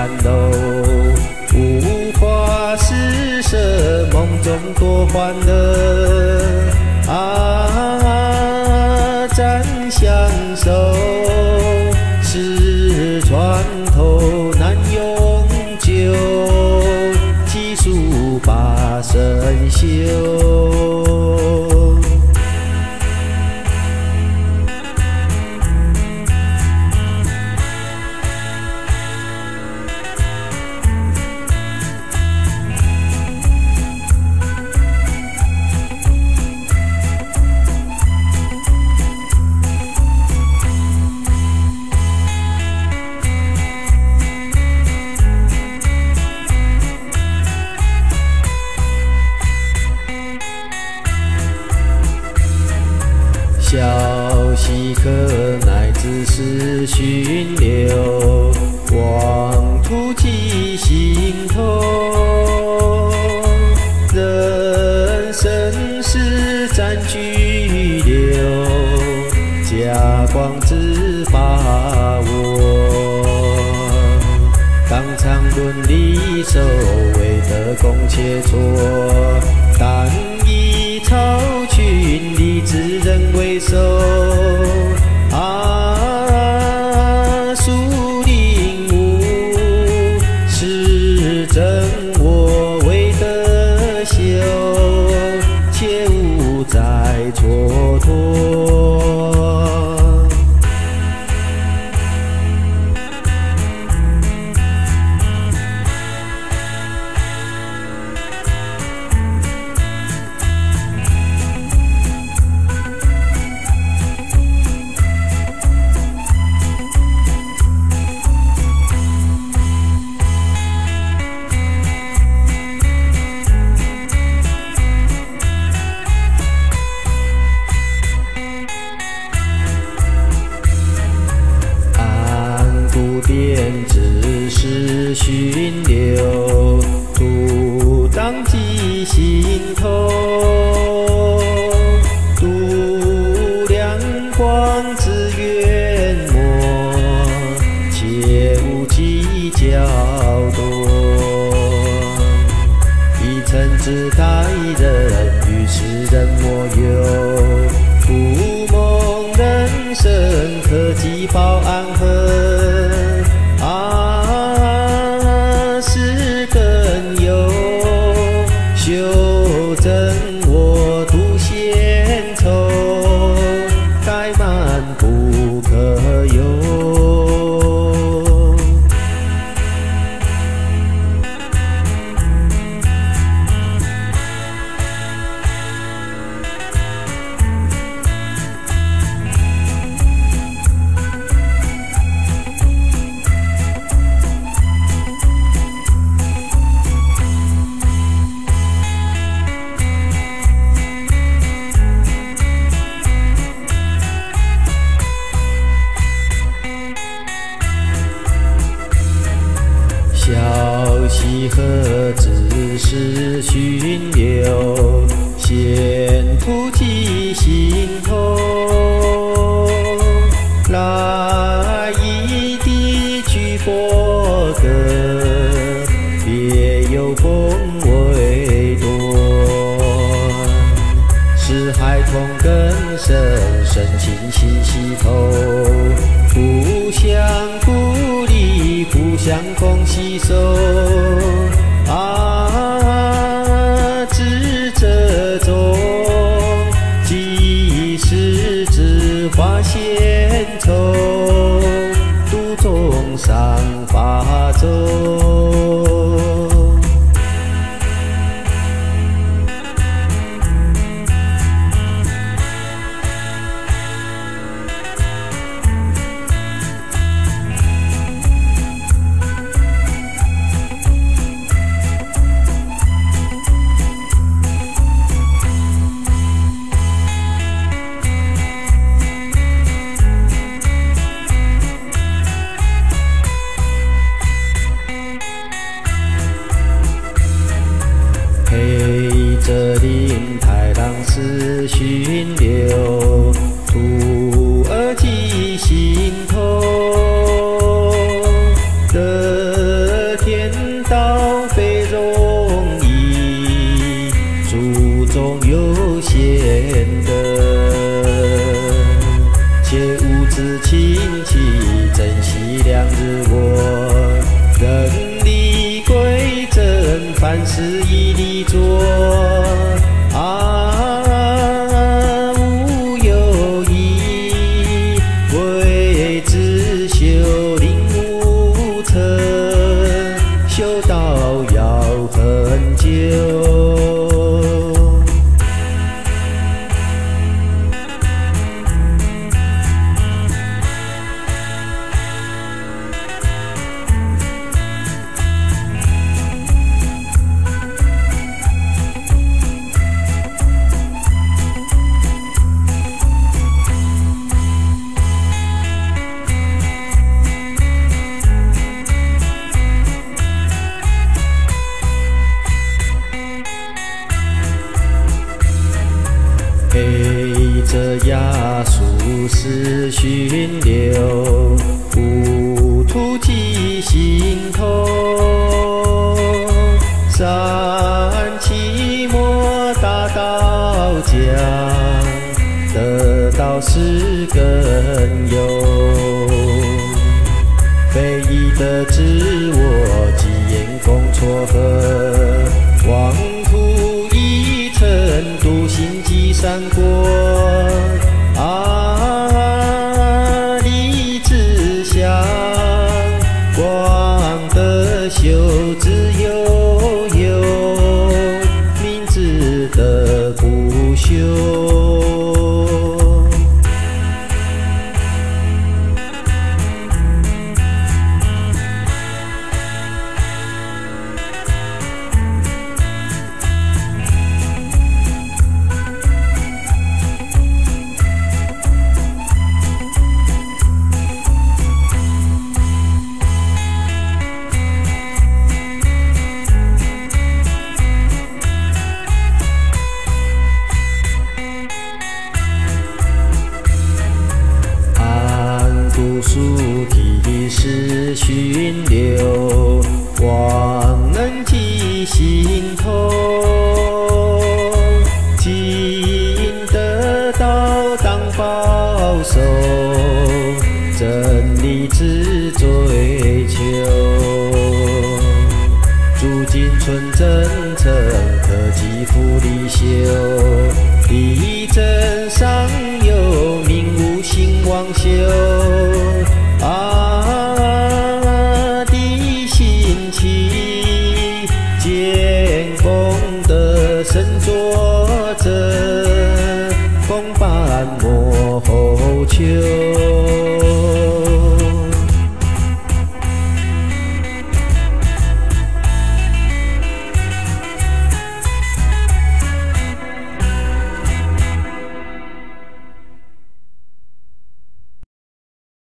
看楼，无法施舍，梦中多欢乐啊！暂相守，是船头难永久，技术把身修。消息可乃只是讯流，妄图记心头。人生是暂居留，假光只把握。当场论离手，为得共切磋。但以超群立志人为首啊，树领悟是真我为得修，切勿再蹉跎。只是讯流，独当记心头。度量光之渊墨，切勿计较多。一尘之待人，与世人莫有。故梦人生，可寄报安和。修正我独献丑，怠慢不可有。消息何止是讯流，线图记心头。来意的曲佛歌，别有风味多。是孩童更深，深情细细透，互相鼓励，互相共携手啊！知这中，即是知花献丑，度众上法舟。陪着林太郎思绪流，徒儿记心头。 中有限的，切勿自轻弃，珍惜良日我。人力归正，凡事以理做。无有疑，为之修领无成，修道要很久。陪着亚述是巡流，无突击心头。三期末大道将，得到是更有。非义的自我，己眼共撮合，妄图一尘，独行即善果。立志向，光的修之悠悠，明智的不朽。读书体是巡流，望能记心头。今得道当保守，真理只追求。诸今纯真诚，可积福利修。力争上有，名无兴亡修。地心起，建功德神作证。